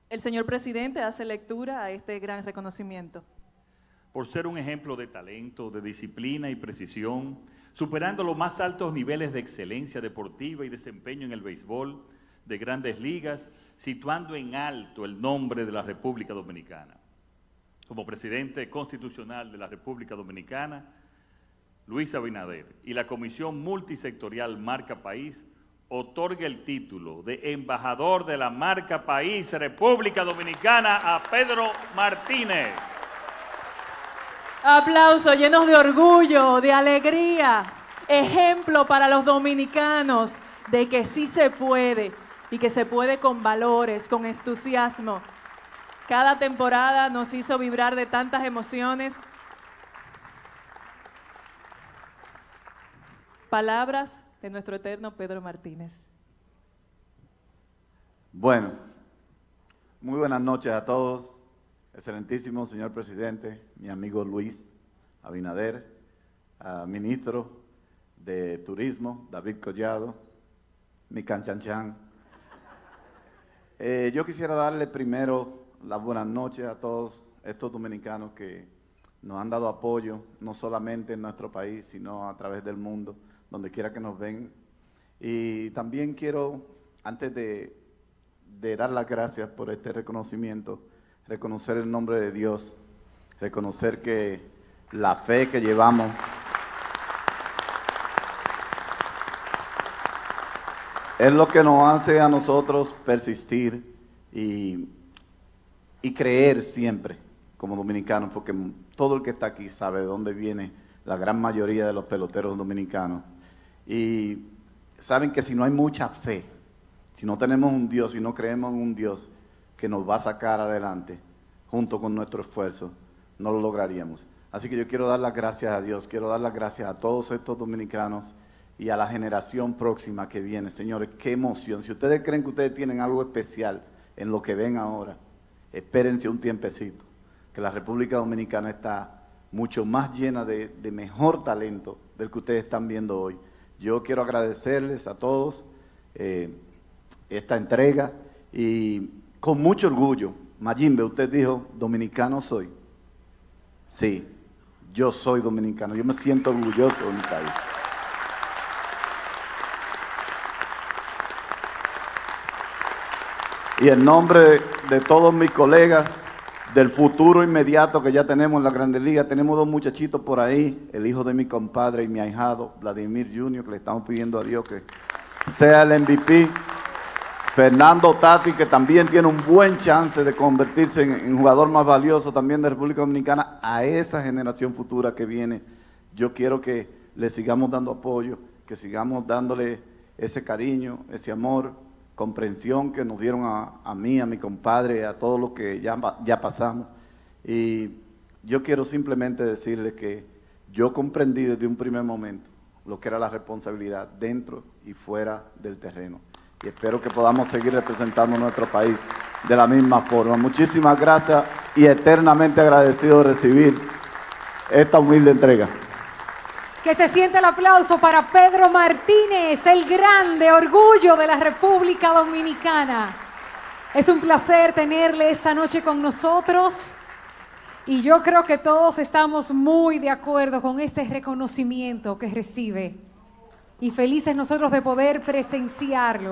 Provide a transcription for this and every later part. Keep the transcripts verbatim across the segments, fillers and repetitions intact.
El señor presidente hace lectura a este gran reconocimiento. Por ser un ejemplo de talento, de disciplina y precisión, superando los más altos niveles de excelencia deportiva y desempeño en el béisbol de Grandes Ligas, situando en alto el nombre de la República Dominicana. Como presidente constitucional de la República Dominicana, Luis Abinader y la Comisión Multisectorial Marca País otorga el título de Embajador de la Marca País República Dominicana a Pedro Martínez. Aplausos llenos de orgullo, de alegría, ejemplo para los dominicanos de que sí se puede y que se puede con valores, con entusiasmo. Cada temporada nos hizo vibrar de tantas emociones. Palabras de nuestro eterno Pedro Martínez. Bueno, muy buenas noches a todos. Excelentísimo señor presidente, mi amigo Luis Abinader, uh, ministro de Turismo, David Collado, mi canchanchan. Eh, yo quisiera darle primero las buenas noches a todos estos dominicanos que nos han dado apoyo, no solamente en nuestro país, sino a través del mundo, donde quiera que nos ven. Y también quiero, antes de, de dar las gracias por este reconocimiento, reconocer el nombre de Dios, reconocer que la fe que llevamos es lo que nos hace a nosotros persistir y, y creer siempre como dominicanos, porque todo el que está aquí sabe de dónde viene la gran mayoría de los peloteros dominicanos. Y saben que si no hay mucha fe, si no tenemos un Dios, si no creemos en un Dios que nos va a sacar adelante, junto con nuestro esfuerzo, no lo lograríamos. Así que yo quiero dar las gracias a Dios, quiero dar las gracias a todos estos dominicanos y a la generación próxima que viene. Señores, qué emoción. Si ustedes creen que ustedes tienen algo especial en lo que ven ahora, espérense un tiempecito, que la República Dominicana está mucho más llena de, de mejor talento del que ustedes están viendo hoy. Yo quiero agradecerles a todos eh, esta entrega y con mucho orgullo. Mayimbe, usted dijo, dominicano soy. Sí, yo soy dominicano, yo me siento orgulloso de mi país. Y en nombre de, de todos mis colegas, del futuro inmediato que ya tenemos en la Grandes Ligas, tenemos dos muchachitos por ahí, el hijo de mi compadre y mi ahijado, Vladimir junior, que le estamos pidiendo a Dios que sea el M V P. Fernando Tati, que también tiene un buen chance de convertirse en, en jugador más valioso también de República Dominicana. A esa generación futura que viene, yo quiero que le sigamos dando apoyo, que sigamos dándole ese cariño, ese amor, comprensión que nos dieron a, a mí, a mi compadre, a todos los que ya, ya pasamos. Y yo quiero simplemente decirle que yo comprendí desde un primer momento lo que era la responsabilidad dentro y fuera del terreno. Y espero que podamos seguir representando a nuestro país de la misma forma. Muchísimas gracias y eternamente agradecido de recibir esta humilde entrega. Que se siente el aplauso para Pedro Martínez, el grande orgullo de la República Dominicana. Es un placer tenerle esta noche con nosotros y yo creo que todos estamos muy de acuerdo con este reconocimiento que recibe y felices nosotros de poder presenciarlo.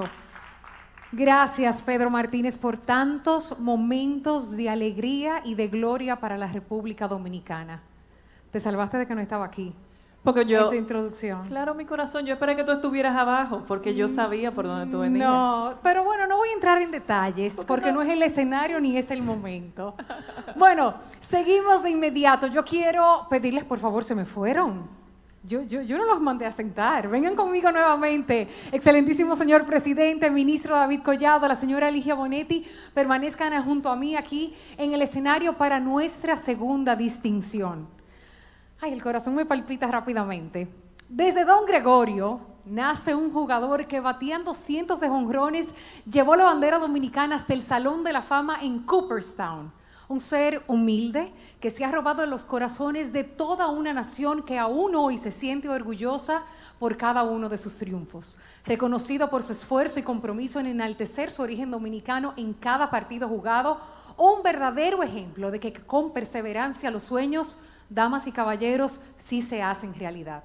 Gracias, Pedro Martínez, por tantos momentos de alegría y de gloria para la República Dominicana. Te salvaste de que no estaba aquí. Porque yo, en tu introducción. Claro, mi corazón, yo esperé que tú estuvieras abajo, porque yo sabía por dónde tú venías. No, pero bueno, no voy a entrar en detalles, ¿Por porque no? no es el escenario ni es el momento. Bueno, seguimos de inmediato. Yo quiero pedirles, por favor, se me fueron. Yo, yo, yo no los mandé a sentar. Vengan conmigo nuevamente. Excelentísimo señor presidente, ministro David Collado, la señora Ligia Bonetti, permanezcan junto a mí aquí en el escenario para nuestra segunda distinción. Ay, el corazón me palpita rápidamente. Desde Don Gregorio nace un jugador que bateando cientos de jonrones llevó la bandera dominicana hasta el Salón de la Fama en Cooperstown. Un ser humilde que se ha robado los corazones de toda una nación que aún hoy se siente orgullosa por cada uno de sus triunfos, reconocido por su esfuerzo y compromiso en enaltecer su origen dominicano en cada partido jugado, un verdadero ejemplo de que con perseverancia los sueños, damas y caballeros, sí se hacen realidad.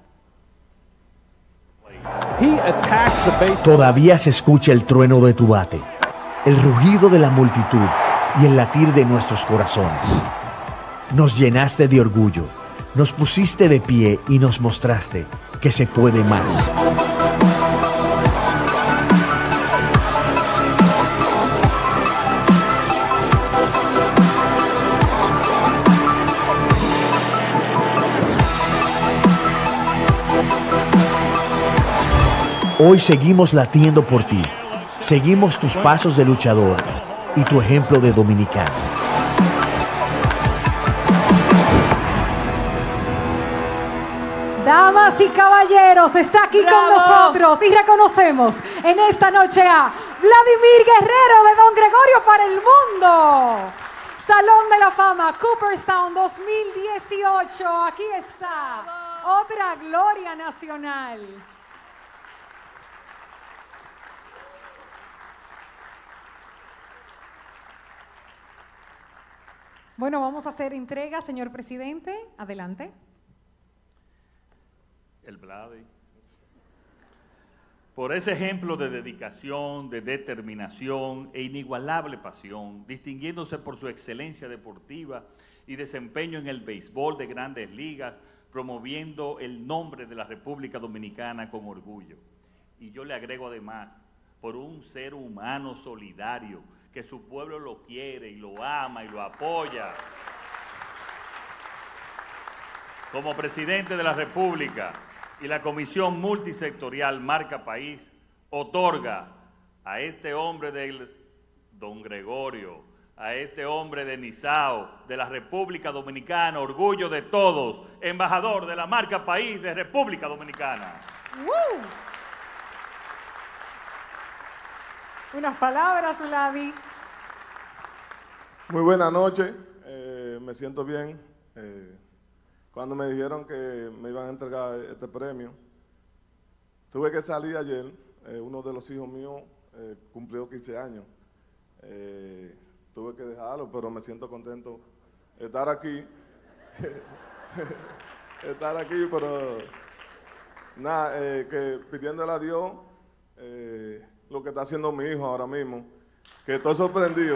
Todavía se escucha el trueno de tu bate, el rugido de la multitud y el latir de nuestros corazones. Nos llenaste de orgullo, nos pusiste de pie y nos mostraste que se puede más. Hoy seguimos latiendo por ti, seguimos tus pasos de luchador y tu ejemplo de dominicano. Damas y caballeros, está aquí ¡Bravo! con nosotros y reconocemos en esta noche a Vladimir Guerrero de Don Gregorio para el Mundo. Salón de la Fama, Cooperstown dos mil dieciocho. Aquí está, otra gloria nacional. Bueno, vamos a hacer entrega, señor presidente. Adelante. El Vladi. Por ese ejemplo de dedicación, de determinación e inigualable pasión, distinguiéndose por su excelencia deportiva y desempeño en el béisbol de Grandes Ligas, promoviendo el nombre de la República Dominicana con orgullo. Y yo le agrego además, por un ser humano solidario, que su pueblo lo quiere y lo ama y lo apoya. Como presidente de la República y la Comisión Multisectorial Marca País, otorga a este hombre del Don Gregorio, a este hombre de Nizao, de la República Dominicana, orgullo de todos, embajador de la Marca País de República Dominicana. ¡Woo! Unas palabras, Vladi. Muy buena noche, eh, me siento bien. Eh, cuando me dijeron que me iban a entregar este premio, tuve que salir ayer. Eh, uno de los hijos míos eh, cumplió quince años. Eh, tuve que dejarlo, pero me siento contento de estar aquí. estar aquí, pero nada, eh, que pidiéndole a Dios eh, lo que está haciendo mi hijo ahora mismo, que estoy sorprendido.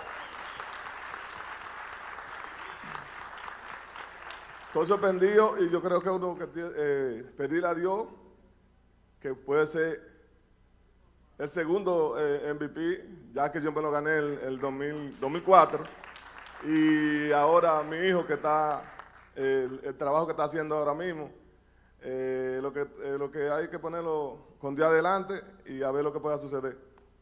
Estoy sorprendido y yo creo que uno que tiene, eh, pedirle a Dios que puede ser el segundo eh, M V P, ya que yo me lo gané el, el dos mil cuatro, y ahora mi hijo que está, eh, el, el trabajo que está haciendo ahora mismo, eh, lo, que, eh, lo que hay que ponerlo con Dios adelante y a ver lo que pueda suceder.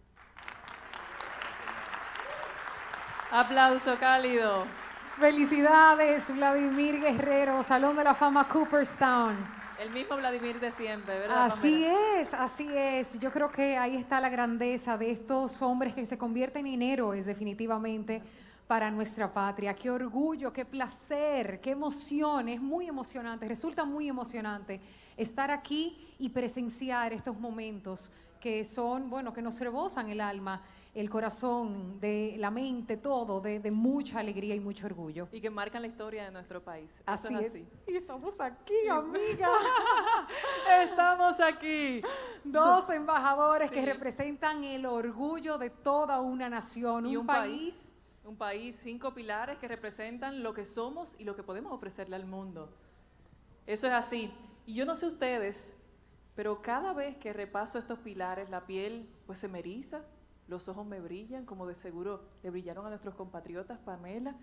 Aplauso cálido. Felicidades, Vladimir Guerrero, Salón de la Fama Cooperstown. El mismo Vladimir de siempre, ¿verdad, Así Pamela? es, así es. Yo creo que ahí está la grandeza de estos hombres que se convierten en héroes definitivamente para nuestra patria. Qué orgullo, qué placer, qué emoción. Es muy emocionante, resulta muy emocionante estar aquí y presenciar estos momentos que son, bueno, que nos rebosan el alma, el corazón, de la mente, todo, de, de mucha alegría y mucho orgullo. Y que marcan la historia de nuestro país. Eso Así es es. así. Y estamos aquí, amiga. Estamos aquí. Dos embajadores Sí. que representan el orgullo de toda una nación, Y un, un país. país, un país, cinco pilares que representan lo que somos y lo que podemos ofrecerle al mundo. Eso es así. Y yo no sé ustedes, pero cada vez que repaso estos pilares, la piel pues se me eriza, los ojos me brillan, como de seguro le brillaron a nuestros compatriotas, Pamela.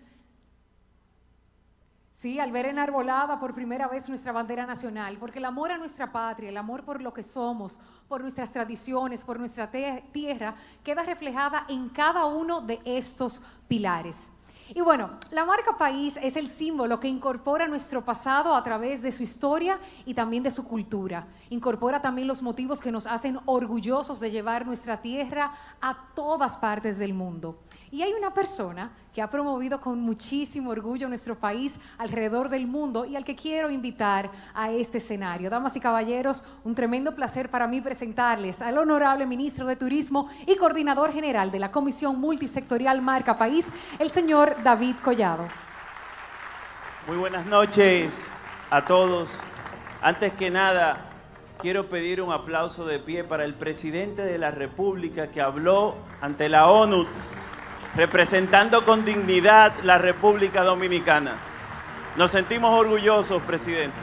Sí, al ver enarbolada por primera vez nuestra bandera nacional, porque el amor a nuestra patria, el amor por lo que somos, por nuestras tradiciones, por nuestra te- tierra, queda reflejada en cada uno de estos pilares. Y bueno, la marca país es el símbolo que incorpora nuestro pasado a través de su historia y también de su cultura. Incorpora también los motivos que nos hacen orgullosos de llevar nuestra tierra a todas partes del mundo. Y hay una persona que ha promovido con muchísimo orgullo nuestro país alrededor del mundo y al que quiero invitar a este escenario. Damas y caballeros, un tremendo placer para mí presentarles al honorable ministro de Turismo y coordinador general de la Comisión Multisectorial Marca País, el señor David Collado. Muy buenas noches a todos. Antes que nada, quiero pedir un aplauso de pie para el presidente de la República que habló ante la ONU representando con dignidad la República Dominicana. Nos sentimos orgullosos, presidente.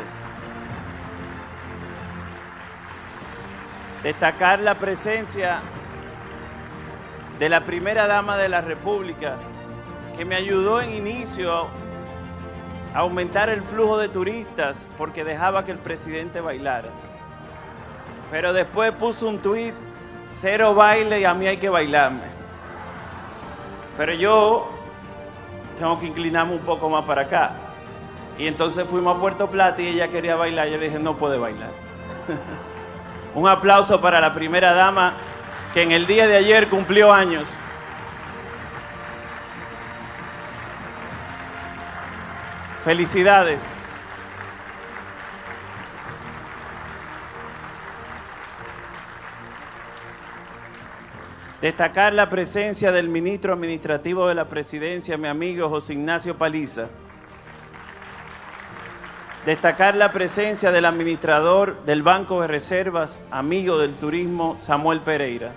Destacar la presencia de la primera dama de la República, que me ayudó en inicio a aumentar el flujo de turistas porque dejaba que el presidente bailara. Pero después puso un tuit, cero baile y a mí hay que bailarme. Pero yo tengo que inclinarme un poco más para acá. Y entonces fuimos a Puerto Plata y ella quería bailar. Yo le dije, no puede bailar. Un aplauso para la primera dama que en el día de ayer cumplió años. Felicidades. Destacar la presencia del ministro administrativo de la presidencia, mi amigo José Ignacio Paliza. Destacar la presencia del administrador del Banco de Reservas, amigo del turismo, Samuel Pereira.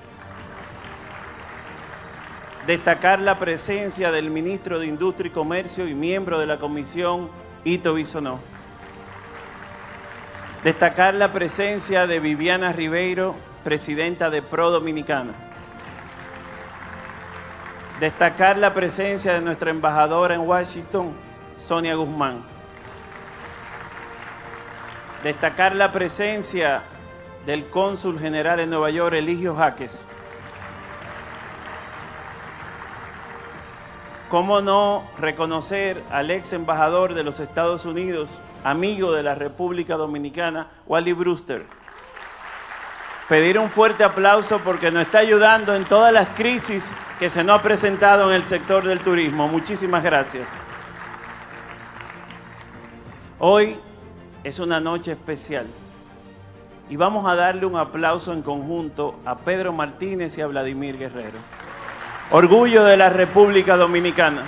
Destacar la presencia del ministro de Industria y Comercio y miembro de la comisión, Ito Bisonó. Destacar la presencia de Viviana Ribeiro, presidenta de Pro Dominicana. Destacar la presencia de nuestra embajadora en Washington, Sonia Guzmán. Destacar la presencia del cónsul general en Nueva York, Eligio Jaques. ¿Cómo no reconocer al ex embajador de los Estados Unidos, amigo de la República Dominicana, Wally Brewster? Pedir un fuerte aplauso porque nos está ayudando en todas las crisis que se nos ha presentado en el sector del turismo. Muchísimas gracias. Hoy es una noche especial y vamos a darle un aplauso en conjunto a Pedro Martínez y a Vladimir Guerrero. Orgullo de la República Dominicana.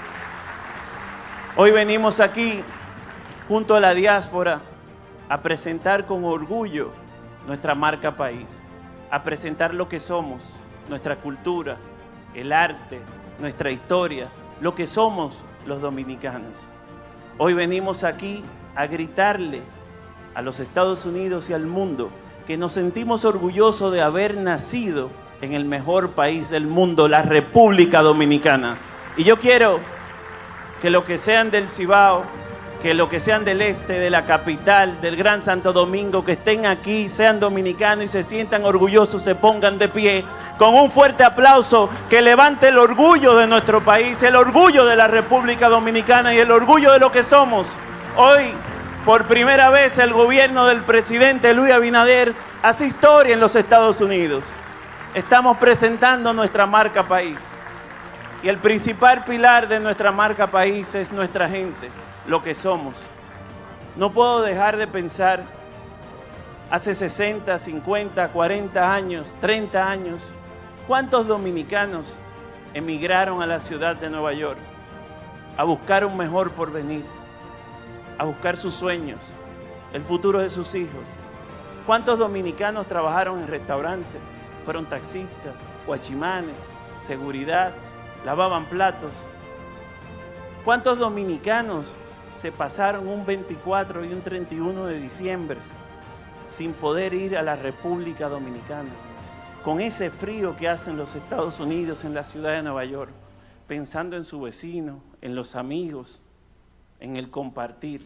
Hoy venimos aquí junto a la diáspora a presentar con orgullo nuestra marca país, a presentar lo que somos, nuestra cultura, el arte, nuestra historia, lo que somos los dominicanos. Hoy venimos aquí a gritarle a los Estados Unidos y al mundo que nos sentimos orgullosos de haber nacido en el mejor país del mundo, la República Dominicana. Y yo quiero que los que sean del Cibao, que los que sean del este, de la capital, del Gran Santo Domingo, que estén aquí, sean dominicanos y se sientan orgullosos, se pongan de pie con un fuerte aplauso que levante el orgullo de nuestro país, el orgullo de la República Dominicana y el orgullo de lo que somos. Hoy, por primera vez, el gobierno del presidente Luis Abinader hace historia en los Estados Unidos. Estamos presentando nuestra marca país. Y el principal pilar de nuestra marca país es nuestra gente, lo que somos. No puedo dejar de pensar, hace sesenta, cincuenta, cuarenta años, treinta años, ¿cuántos dominicanos emigraron a la ciudad de Nueva York a buscar un mejor porvenir, a buscar sus sueños, el futuro de sus hijos? ¿Cuántos dominicanos trabajaron en restaurantes, fueron taxistas, guachimanes, seguridad, lavaban platos? ¿Cuántos dominicanos se pasaron un veinticuatro y un treinta y uno de diciembre sin poder ir a la República Dominicana? Con ese frío que hacen los Estados Unidos en la ciudad de Nueva York, pensando en su vecino, en los amigos, en el compartir.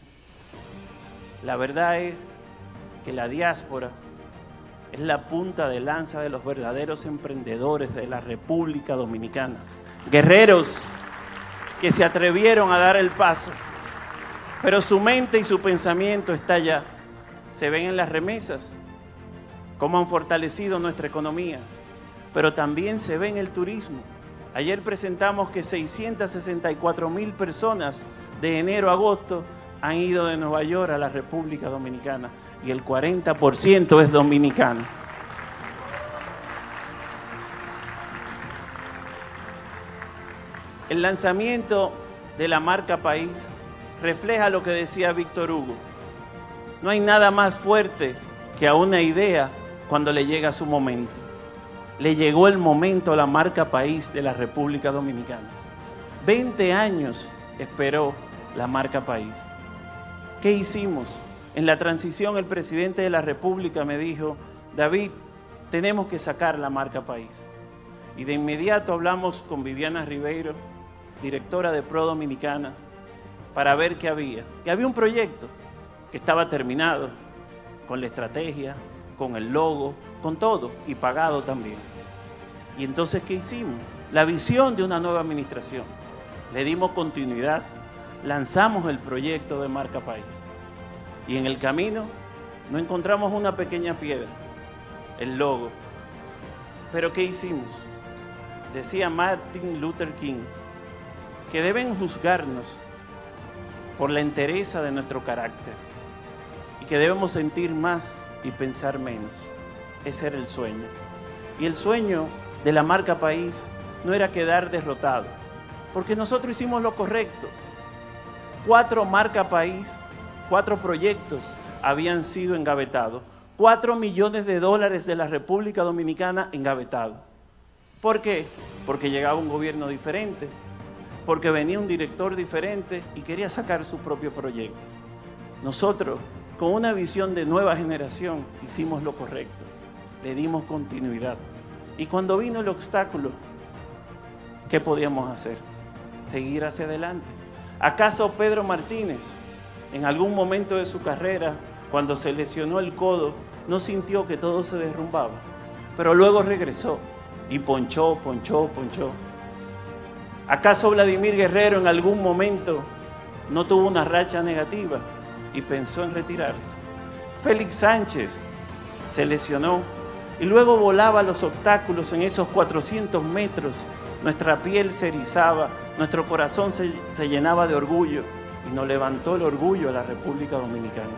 La verdad es que la diáspora es la punta de lanza de los verdaderos emprendedores de la República Dominicana. Guerreros que se atrevieron a dar el paso, pero su mente y su pensamiento está allá. Se ven en las remesas, cómo han fortalecido nuestra economía, pero también se ve en el turismo, Ayer presentamos que seiscientas sesenta y cuatro mil personas de enero a agosto han ido de Nueva York a la República Dominicana y el cuarenta por ciento es dominicano. El lanzamiento de la marca País refleja lo que decía Víctor Hugo. No hay nada más fuerte que a una idea cuando le llega su momento. Le llegó el momento a la marca País de la República Dominicana. veinte años esperó la marca País. ¿Qué hicimos? En la transición el presidente de la República me dijo, David, tenemos que sacar la marca País. Y de inmediato hablamos con Viviana Ribeiro, directora de Pro Dominicana, para ver qué había. Y había un proyecto que estaba terminado, con la estrategia, con el logo, con todo, y pagado también. Y entonces, ¿qué hicimos? La visión de una nueva administración. Le dimos continuidad, lanzamos el proyecto de marca País. Y en el camino no encontramos una pequeña piedra, el logo. Pero ¿qué hicimos? Decía Martin Luther King que deben juzgarnos por la entereza de nuestro carácter y que debemos sentir más y pensar menos. Ese era el sueño. Y el sueño de la marca País no era quedar derrotado, porque nosotros hicimos lo correcto. Cuatro marca País, cuatro proyectos habían sido engavetados. Cuatro millones de dólares de la República Dominicana engavetados. ¿Por qué? Porque llegaba un gobierno diferente, porque venía un director diferente y quería sacar su propio proyecto. Nosotros, con una visión de nueva generación, hicimos lo correcto, le dimos continuidad. Y cuando vino el obstáculo, ¿qué podíamos hacer? Seguir hacia adelante. ¿Acaso Pedro Martínez, en algún momento de su carrera, cuando se lesionó el codo, no sintió que todo se derrumbaba? Pero luego regresó y ponchó, ponchó, ponchó. ¿Acaso Vladimir Guerrero en algún momento no tuvo una racha negativa y pensó en retirarse? Félix Sánchez se lesionó y luego volaba los obstáculos en esos cuatrocientos metros. Nuestra piel se erizaba, nuestro corazón se, se llenaba de orgullo y nos levantó el orgullo a la República Dominicana.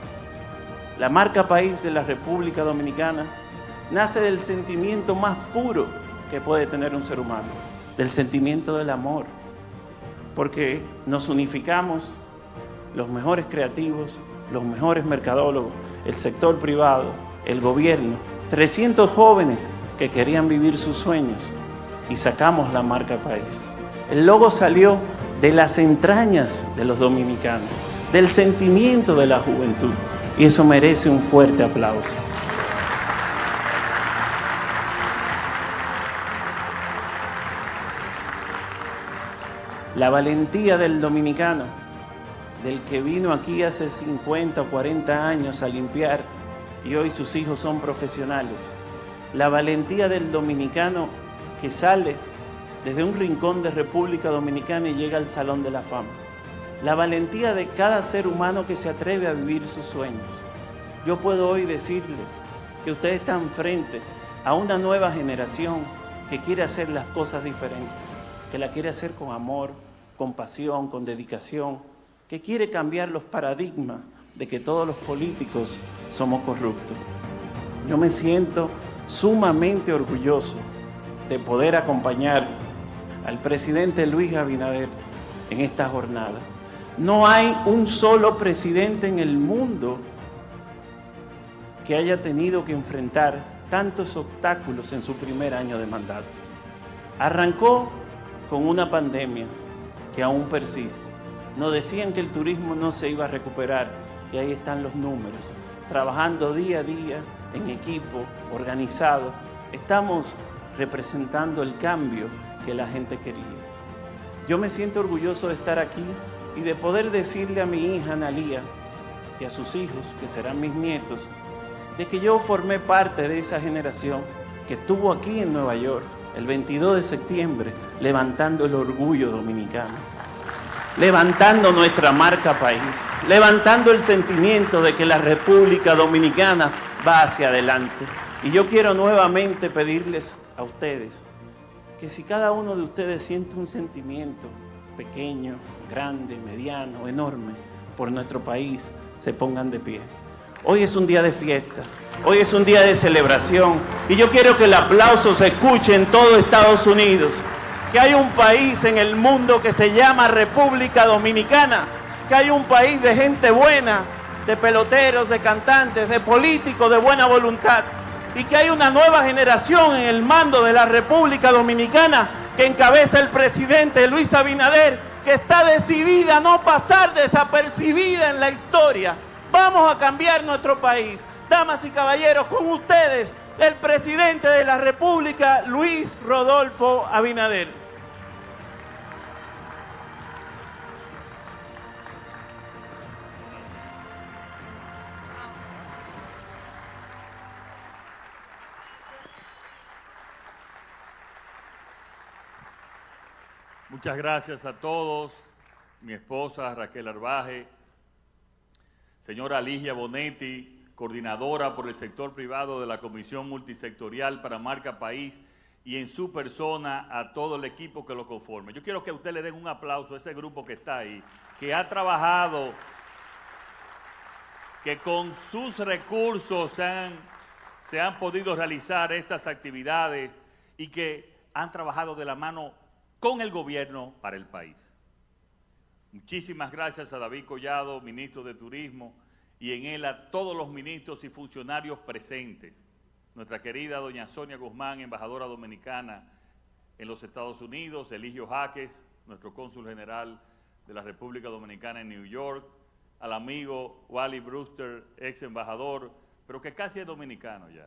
La marca País de la República Dominicana nace del sentimiento más puro que puede tener un ser humano, del sentimiento del amor, porque nos unificamos los mejores creativos, los mejores mercadólogos, el sector privado, el gobierno, trescientos jóvenes que querían vivir sus sueños y sacamos la marca País. El logo salió de las entrañas de los dominicanos, del sentimiento de la juventud, y eso merece un fuerte aplauso. La valentía del dominicano, del que vino aquí hace cincuenta o cuarenta años a limpiar y hoy sus hijos son profesionales. La valentía del dominicano que sale desde un rincón de República Dominicana y llega al Salón de la Fama. La valentía de cada ser humano que se atreve a vivir sus sueños. Yo puedo hoy decirles que ustedes están frente a una nueva generación que quiere hacer las cosas diferentes, que la quiere hacer con amor, con pasión, con dedicación, que quiere cambiar los paradigmas de que todos los políticos somos corruptos. Yo me siento sumamente orgulloso de poder acompañar al presidente Luis Abinader en esta jornada. No hay un solo presidente en el mundo que haya tenido que enfrentar tantos obstáculos en su primer año de mandato. Arrancó con una pandemia que aún persiste. Nos decían que el turismo no se iba a recuperar y ahí están los números. Trabajando día a día en equipo, organizado, estamos representando el cambio que la gente quería. Yo me siento orgulloso de estar aquí y de poder decirle a mi hija Analía y a sus hijos, que serán mis nietos, de que yo formé parte de esa generación que estuvo aquí en Nueva York el veintidós de septiembre levantando el orgullo dominicano, levantando nuestra marca País, levantando el sentimiento de que la República Dominicana va hacia adelante. Y yo quiero nuevamente pedirles a ustedes que si cada uno de ustedes siente un sentimiento pequeño, grande, mediano, enorme, por nuestro país, se pongan de pie. Hoy es un día de fiesta, hoy es un día de celebración, y yo quiero que el aplauso se escuche en todo Estados Unidos, que hay un país en el mundo que se llama República Dominicana, que hay un país de gente buena, de peloteros, de cantantes, de políticos de buena voluntad, y que hay una nueva generación en el mando de la República Dominicana que encabeza el presidente Luis Abinader, que está decidida a no pasar desapercibida en la historia. Vamos a cambiar nuestro país. Damas y caballeros, con ustedes, el presidente de la República, Luis Rodolfo Abinader. Muchas gracias a todos, mi esposa Raquel Arbaje, señora Ligia Bonetti, coordinadora por el sector privado de la Comisión Multisectorial para Marca País, y en su persona a todo el equipo que lo conforme. Yo quiero que usted le den un aplauso a ese grupo que está ahí, que ha trabajado, que con sus recursos se han, se han podido realizar estas actividades y que han trabajado de la mano con el gobierno para el país. Muchísimas gracias a David Collado, ministro de Turismo, y en él a todos los ministros y funcionarios presentes. Nuestra querida doña Sonia Guzmán, embajadora dominicana en los Estados Unidos, Eligio Jaques, nuestro cónsul general de la República Dominicana en New York, al amigo Wally Brewster, ex embajador, pero que casi es dominicano ya.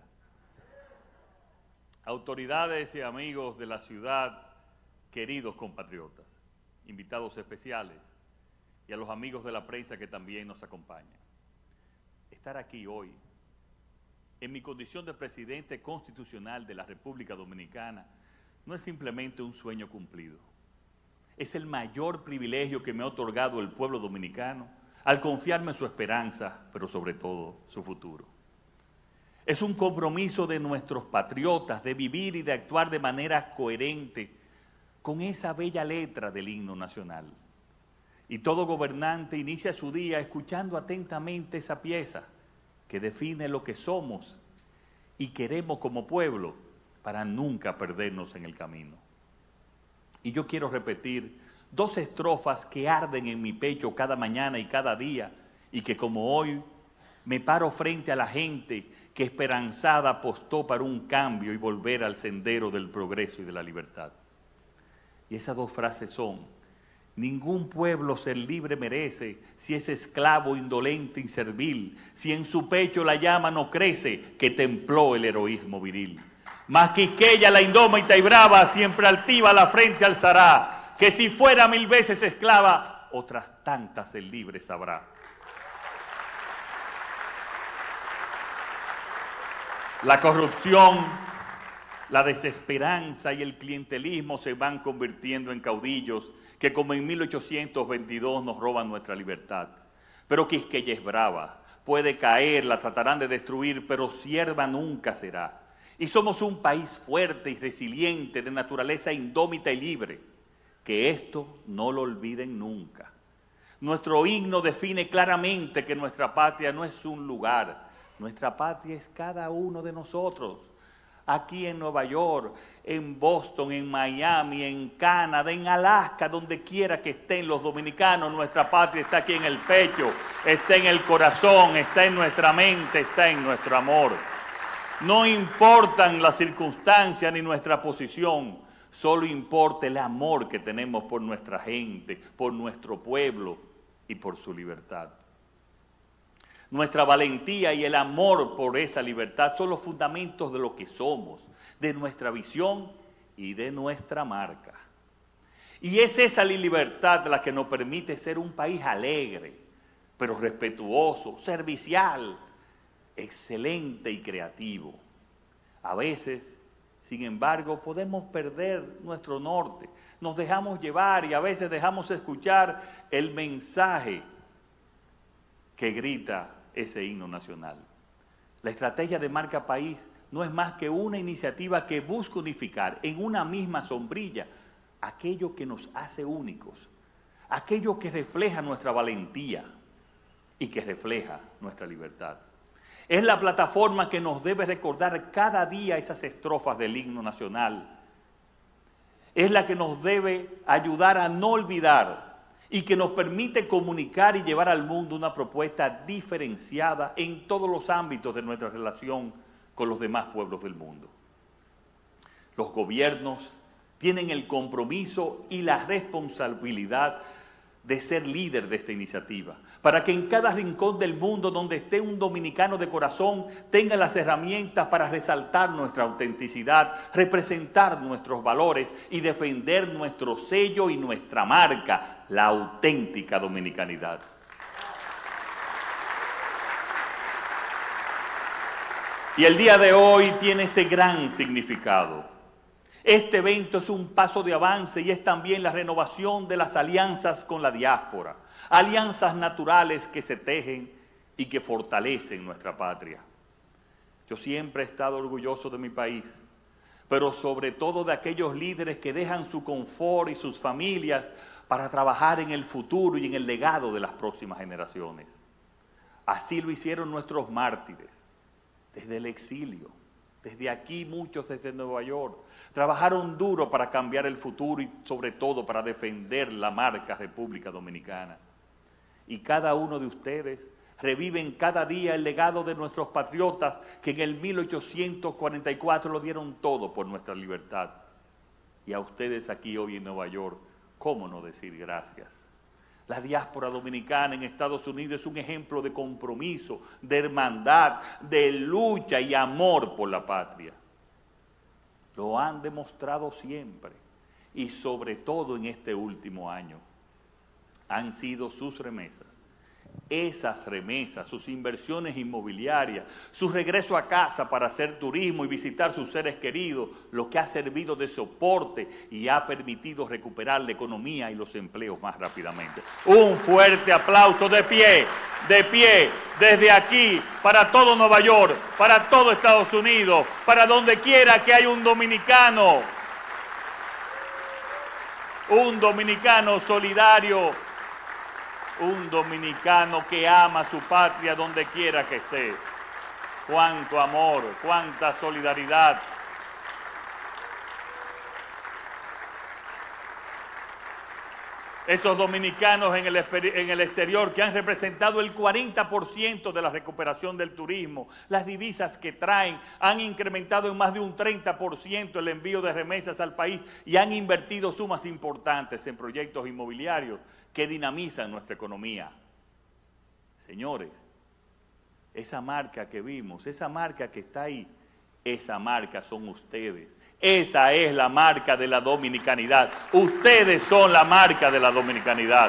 Autoridades y amigos de la ciudad, queridos compatriotas, invitados especiales y a los amigos de la prensa que también nos acompañan. Estar aquí hoy, en mi condición de presidente constitucional de la República Dominicana, no es simplemente un sueño cumplido. Es el mayor privilegio que me ha otorgado el pueblo dominicano al confiarme en su esperanza, pero sobre todo su futuro. Es un compromiso de nuestros patriotas de vivir y de actuar de manera coherente con esa bella letra del himno nacional. Y todo gobernante inicia su día escuchando atentamente esa pieza que define lo que somos y queremos como pueblo para nunca perdernos en el camino. Y yo quiero repetir dos estrofas que arden en mi pecho cada mañana y cada día, y que como hoy me paro frente a la gente que esperanzada apostó para un cambio y volver al sendero del progreso y de la libertad. Y esas dos frases son: ningún pueblo ser libre merece si es esclavo, indolente, inservil, si en su pecho la llama no crece que templó el heroísmo viril. Mas Quisqueya, la indómita y brava, siempre altiva la frente alzará, que si fuera mil veces esclava, otras tantas el libre sabrá. La corrupción, la desesperanza y el clientelismo se van convirtiendo en caudillos que como en mil ochocientos veintidós nos roban nuestra libertad. Pero Quisqueya es brava, puede caer, la tratarán de destruir, pero sierva nunca será. Y somos un país fuerte y resiliente, de naturaleza indómita y libre. Que esto no lo olviden nunca. Nuestro himno define claramente que nuestra patria no es un lugar, nuestra patria es cada uno de nosotros. Aquí en Nueva York, en Boston, en Miami, en Canadá, en Alaska, donde quiera que estén los dominicanos, nuestra patria está aquí en el pecho, está en el corazón, está en nuestra mente, está en nuestro amor. No importan las circunstancias ni nuestra posición, solo importa el amor que tenemos por nuestra gente, por nuestro pueblo y por su libertad. Nuestra valentía y el amor por esa libertad son los fundamentos de lo que somos, de nuestra visión y de nuestra marca. Y es esa libertad la que nos permite ser un país alegre, pero respetuoso, servicial, excelente y creativo. A veces, sin embargo, podemos perder nuestro norte, nos dejamos llevar y a veces dejamos escuchar el mensaje que grita ese himno nacional. La estrategia de Marca País no es más que una iniciativa que busca unificar en una misma sombrilla aquello que nos hace únicos, aquello que refleja nuestra valentía y que refleja nuestra libertad. Es la plataforma que nos debe recordar cada día esas estrofas del himno nacional. Es la que nos debe ayudar a no olvidar y que nos permite comunicar y llevar al mundo una propuesta diferenciada en todos los ámbitos de nuestra relación con los demás pueblos del mundo. Los gobiernos tienen el compromiso y la responsabilidad de ser líder de esta iniciativa, para que en cada rincón del mundo donde esté un dominicano de corazón tenga las herramientas para resaltar nuestra autenticidad, representar nuestros valores y defender nuestro sello y nuestra marca, la auténtica dominicanidad. Y el día de hoy tiene ese gran significado. Este evento es un paso de avance y es también la renovación de las alianzas con la diáspora, alianzas naturales que se tejen y que fortalecen nuestra patria. Yo siempre he estado orgulloso de mi país, pero sobre todo de aquellos líderes que dejan su confort y sus familias para trabajar en el futuro y en el legado de las próximas generaciones. Así lo hicieron nuestros mártires, desde el exilio. Desde aquí, muchos desde Nueva York, trabajaron duro para cambiar el futuro y sobre todo para defender la marca República Dominicana. Y cada uno de ustedes reviven cada día el legado de nuestros patriotas que en el mil ochocientos cuarenta y cuatro lo dieron todo por nuestra libertad. Y a ustedes aquí hoy en Nueva York, ¿cómo no decir gracias? La diáspora dominicana en Estados Unidos es un ejemplo de compromiso, de hermandad, de lucha y amor por la patria. Lo han demostrado siempre y sobre todo en este último año. Han sido sus remesas, esas remesas, sus inversiones inmobiliarias, su regreso a casa para hacer turismo y visitar sus seres queridos, lo que ha servido de soporte y ha permitido recuperar la economía y los empleos más rápidamente. Un fuerte aplauso de pie, de pie, desde aquí, para todo Nueva York, para todo Estados Unidos, para donde quiera que haya un dominicano, un dominicano solidario, un dominicano que ama su patria donde quiera que esté. Cuánto amor, cuánta solidaridad. Esos dominicanos en el, en el exterior que han representado el cuarenta por ciento de la recuperación del turismo, las divisas que traen, han incrementado en más de un treinta por ciento el envío de remesas al país y han invertido sumas importantes en proyectos inmobiliarios que dinamizan nuestra economía. Señores, esa marca que vimos, esa marca que está ahí, esa marca son ustedes. Esa es la marca de la dominicanidad. Ustedes son la marca de la dominicanidad.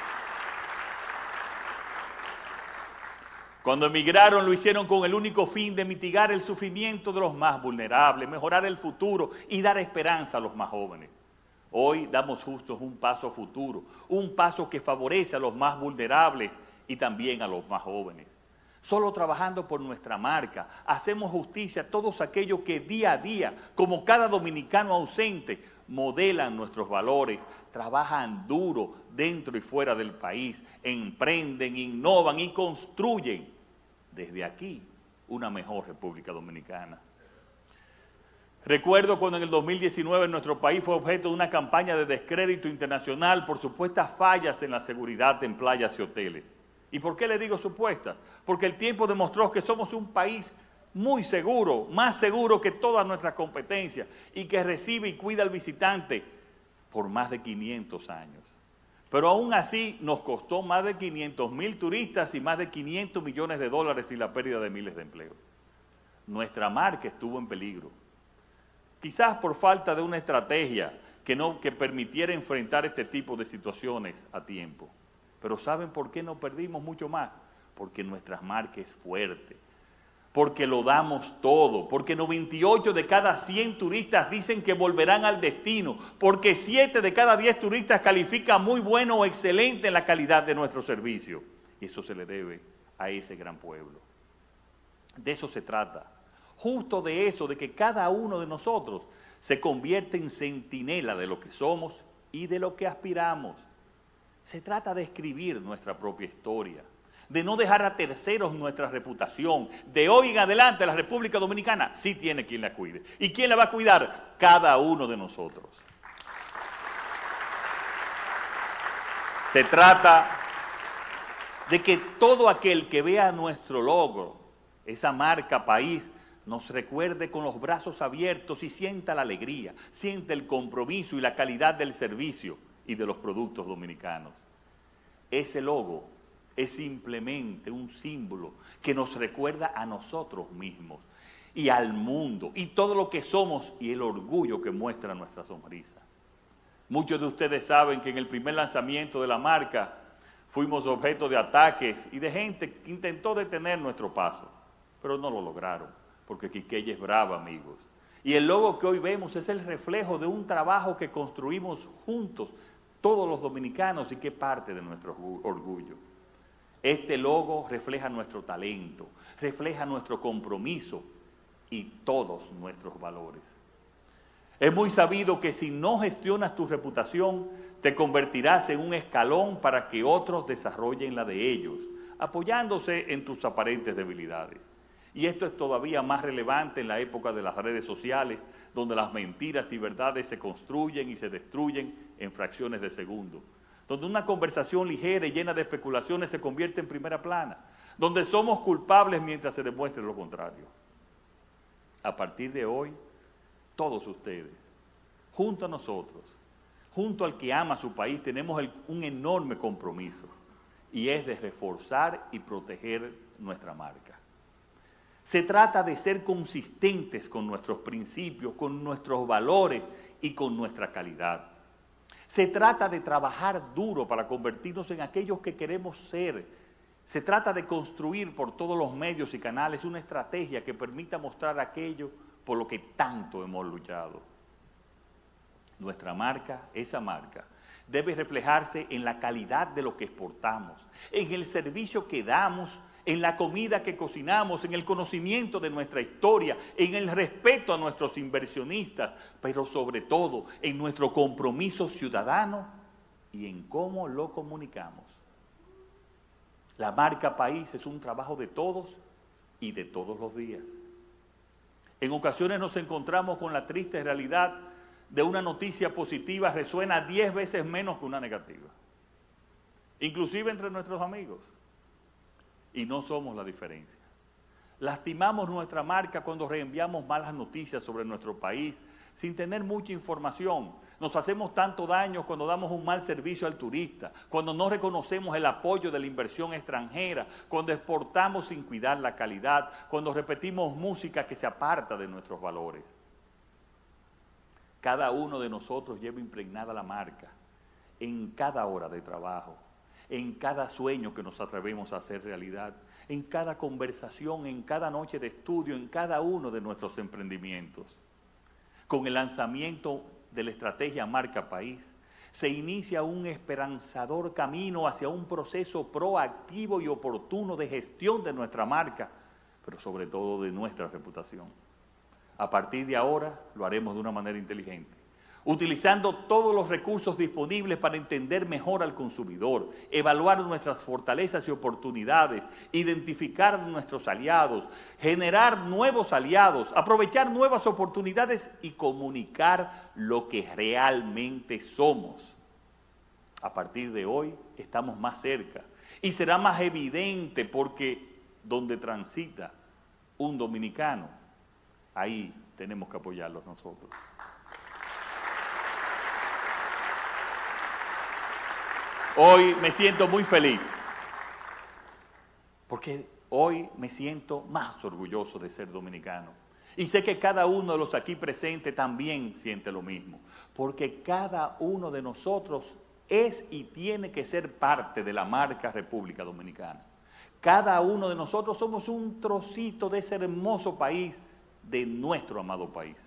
Cuando emigraron lo hicieron con el único fin de mitigar el sufrimiento de los más vulnerables, mejorar el futuro y dar esperanza a los más jóvenes. Hoy damos justo un paso futuro, un paso que favorece a los más vulnerables y también a los más jóvenes. Solo trabajando por nuestra marca, hacemos justicia a todos aquellos que día a día, como cada dominicano ausente, modelan nuestros valores, trabajan duro dentro y fuera del país, emprenden, innovan y construyen desde aquí una mejor República Dominicana. Recuerdo cuando en el dos mil diecinueve nuestro país fue objeto de una campaña de descrédito internacional por supuestas fallas en la seguridad en playas y hoteles. ¿Y por qué le digo supuestas? Porque el tiempo demostró que somos un país muy seguro, más seguro que todas nuestras competencias y que recibe y cuida al visitante por más de quinientos años. Pero aún así nos costó más de quinientos mil turistas y más de quinientos millones de dólares y la pérdida de miles de empleos. Nuestra marca estuvo en peligro. Quizás por falta de una estrategia que, no, que permitiera enfrentar este tipo de situaciones a tiempo. Pero ¿saben por qué no perdimos mucho más? Porque nuestra marca es fuerte, porque lo damos todo, porque noventa y ocho de cada cien turistas dicen que volverán al destino, porque siete de cada diez turistas califican muy bueno o excelente en la calidad de nuestro servicio. Y eso se le debe a ese gran pueblo. De eso se trata. justo de eso, de que cada uno de nosotros se convierte en centinela de lo que somos y de lo que aspiramos. Se trata de escribir nuestra propia historia, de no dejar a terceros nuestra reputación. De hoy en adelante la República Dominicana sí tiene quien la cuide. ¿Y quién la va a cuidar? Cada uno de nosotros. Se trata de que todo aquel que vea nuestro logro, esa marca país, nos recuerde con los brazos abiertos y sienta la alegría, sienta el compromiso y la calidad del servicio y de los productos dominicanos. Ese logo es simplemente un símbolo que nos recuerda a nosotros mismos y al mundo y todo lo que somos y el orgullo que muestra nuestra sonrisa. Muchos de ustedes saben que en el primer lanzamiento de la marca fuimos objeto de ataques y de gente que intentó detener nuestro paso, pero no lo lograron, porque Quisqueya es brava, amigos. Y el logo que hoy vemos es el reflejo de un trabajo que construimos juntos, todos los dominicanos, y que parte de nuestro orgullo. Este logo refleja nuestro talento, refleja nuestro compromiso y todos nuestros valores. Es muy sabido que si no gestionas tu reputación, te convertirás en un escalón para que otros desarrollen la de ellos, apoyándose en tus aparentes debilidades. Y esto es todavía más relevante en la época de las redes sociales, donde las mentiras y verdades se construyen y se destruyen en fracciones de segundo, donde una conversación ligera y llena de especulaciones se convierte en primera plana, donde somos culpables mientras se demuestre lo contrario. A partir de hoy, todos ustedes, junto a nosotros, junto al que ama su país, tenemos el, un enorme compromiso, y es de reforzar y proteger nuestra marca. Se trata de ser consistentes con nuestros principios, con nuestros valores y con nuestra calidad. Se trata de trabajar duro para convertirnos en aquellos que queremos ser. Se trata de construir por todos los medios y canales una estrategia que permita mostrar aquello por lo que tanto hemos luchado. Nuestra marca, esa marca, debe reflejarse en la calidad de lo que exportamos, en el servicio que damos, en la comida que cocinamos, en el conocimiento de nuestra historia, en el respeto a nuestros inversionistas, pero sobre todo en nuestro compromiso ciudadano y en cómo lo comunicamos. La marca país es un trabajo de todos y de todos los días. En ocasiones nos encontramos con la triste realidad de una noticia positiva resuena diez veces menos que una negativa, inclusive entre nuestros amigos. Y no somos la diferencia. Lastimamos nuestra marca cuando reenviamos malas noticias sobre nuestro país sin tener mucha información. Nos hacemos tanto daño cuando damos un mal servicio al turista, cuando no reconocemos el apoyo de la inversión extranjera, cuando exportamos sin cuidar la calidad, cuando repetimos música que se aparta de nuestros valores. Cada uno de nosotros lleva impregnada la marca en cada hora de trabajo, en cada sueño que nos atrevemos a hacer realidad, en cada conversación, en cada noche de estudio, en cada uno de nuestros emprendimientos. Con el lanzamiento de la estrategia Marca País, se inicia un esperanzador camino hacia un proceso proactivo y oportuno de gestión de nuestra marca, pero sobre todo de nuestra reputación. A partir de ahora lo haremos de una manera inteligente, utilizando todos los recursos disponibles para entender mejor al consumidor, evaluar nuestras fortalezas y oportunidades, identificar nuestros aliados, generar nuevos aliados, aprovechar nuevas oportunidades y comunicar lo que realmente somos. A partir de hoy estamos más cerca y será más evidente porque donde transita un dominicano, ahí tenemos que apoyarlos nosotros. Hoy me siento muy feliz, porque hoy me siento más orgulloso de ser dominicano. Y sé que cada uno de los aquí presentes también siente lo mismo, porque cada uno de nosotros es y tiene que ser parte de la marca República Dominicana. Cada uno de nosotros somos un trocito de ese hermoso país, de nuestro amado país.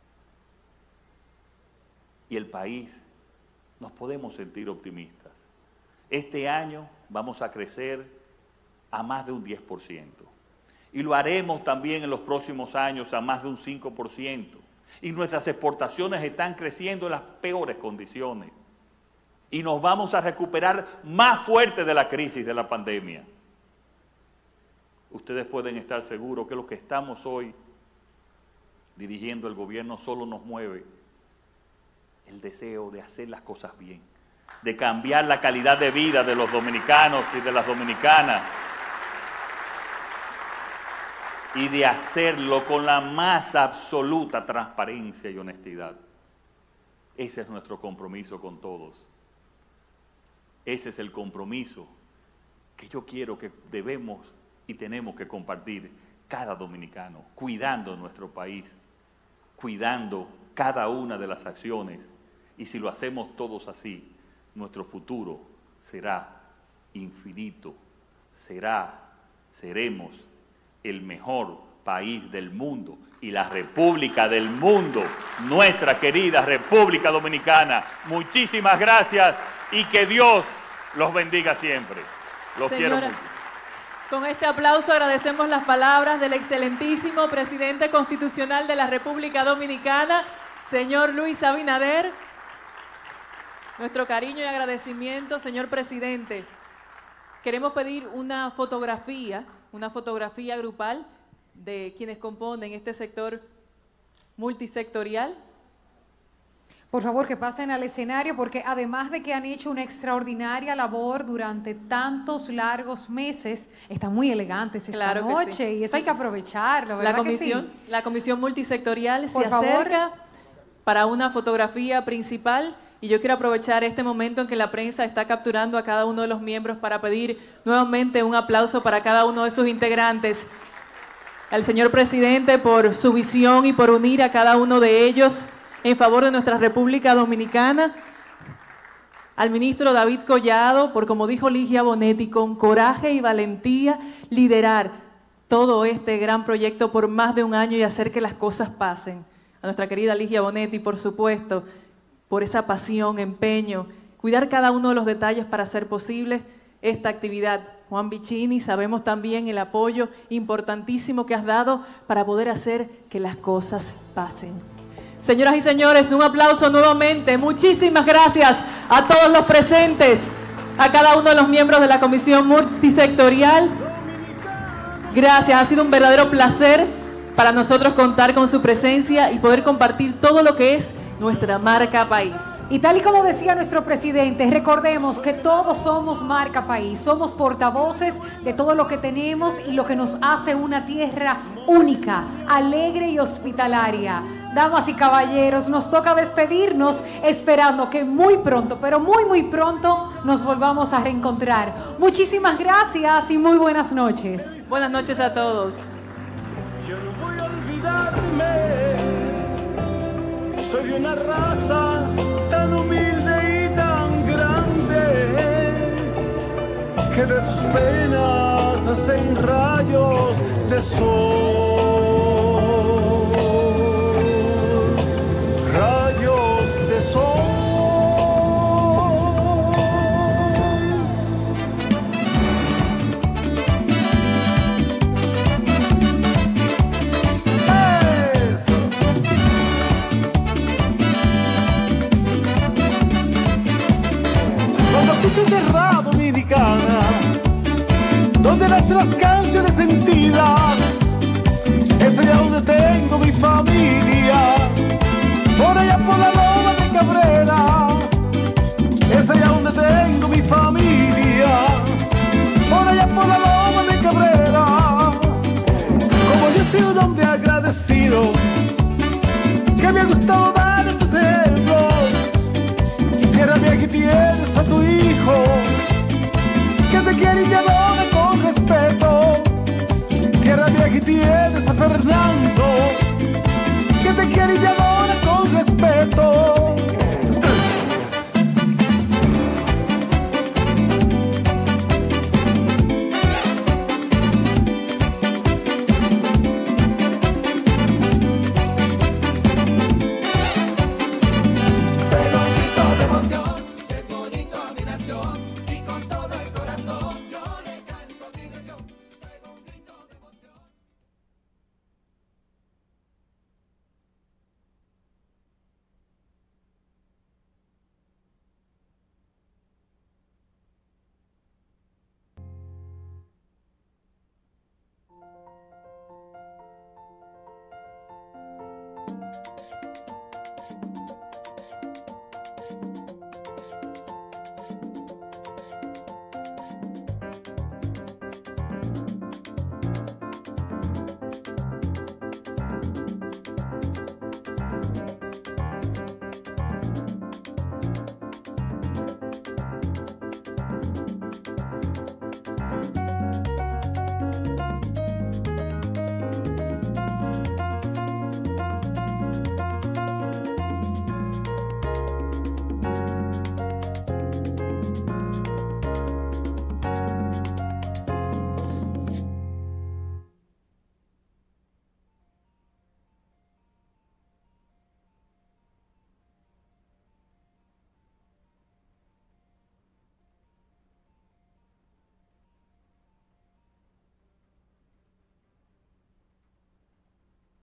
Y el país, nos podemos sentir optimistas. Este año vamos a crecer a más de un diez por ciento. Y lo haremos también en los próximos años a más de un cinco por ciento. Y nuestras exportaciones están creciendo en las peores condiciones. Y nos vamos a recuperar más fuerte de la crisis de la pandemia. Ustedes pueden estar seguros que los que estamos hoy dirigiendo el gobierno solo nos mueve el deseo de hacer las cosas bien, de cambiar la calidad de vida de los dominicanos y de las dominicanas y de hacerlo con la más absoluta transparencia y honestidad. Ese es nuestro compromiso con todos. Ese es el compromiso que yo quiero que debemos y tenemos que compartir cada dominicano, cuidando nuestro país, cuidando cada una de las acciones. Y si lo hacemos todos así, nuestro futuro será infinito, será, seremos el mejor país del mundo y la república del mundo, nuestra querida República Dominicana. Muchísimas gracias y que Dios los bendiga siempre. Los Señora, quiero mucho. Con este aplauso agradecemos las palabras del excelentísimo presidente constitucional de la República Dominicana, señor Luis Abinader. Nuestro cariño y agradecimiento, señor presidente. Queremos pedir una fotografía, una fotografía grupal de quienes componen este sector multisectorial. Por favor, que pasen al escenario, porque además de que han hecho una extraordinaria labor durante tantos largos meses, están muy elegantes esta Claro que noche sí. y eso hay que aprovecharlo, ¿verdad La comisión, que sí? la comisión multisectorial Por se favor. acerca para una fotografía principal y yo quiero aprovechar este momento en que la prensa está capturando a cada uno de los miembros para pedir nuevamente un aplauso para cada uno de sus integrantes. Al señor presidente por su visión y por unir a cada uno de ellos en favor de nuestra República Dominicana. Al ministro David Collado por, como dijo Ligia Bonetti, con coraje y valentía liderar todo este gran proyecto por más de un año y hacer que las cosas pasen. A nuestra querida Ligia Bonetti, por supuesto, por esa pasión, empeño, cuidar cada uno de los detalles para hacer posible esta actividad. Juan Vicini, sabemos también el apoyo importantísimo que has dado para poder hacer que las cosas pasen. Señoras y señores, un aplauso nuevamente. Muchísimas gracias a todos los presentes, a cada uno de los miembros de la Comisión Multisectorial. Gracias, ha sido un verdadero placer para nosotros contar con su presencia y poder compartir todo lo que es nuestra marca país. Y tal y como decía nuestro presidente, recordemos que todos somos marca país, somos portavoces de todo lo que tenemos y lo que nos hace una tierra única, alegre y hospitalaria. Damas y caballeros, nos toca despedirnos esperando que muy pronto, pero muy muy pronto nos volvamos a reencontrar. Muchísimas gracias y muy buenas noches. Buenas noches a todos. Yo no voy a olvidarme. Soy de una raza tan humilde y tan grande que de sus penas hacen rayos de sol, rayos de sol. Tierra dominicana, donde nuestras canciones sentidas, es allá donde tengo mi familia, por allá por la loma de Cabrera, es allá donde tengo mi familia, por allá por la loma de Cabrera. Como yo soy un hombre agradecido, que me ha gustado dar estos ejemplos. Tierra mía, aquí tienes a tu hijo, que te quiere y te adora con respeto. Tierra mía, aquí tienes a Fernando, que te quiere y te adora con respeto.